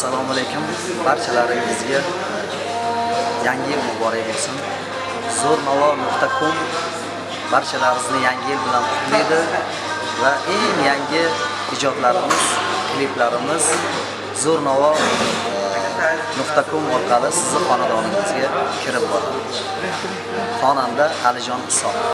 Assalomu alaykum. Barchalaringizga yangi yil muborak bo'lsin. Zo'rnavo.com barchalarimizni yangi yil bilan qutlaydi va eng yangi ijodlarimiz, kliplarimiz zo'rnavo.com orqali sizni xonadoningizga kirib boradi. Xonanda Alijon Isoq.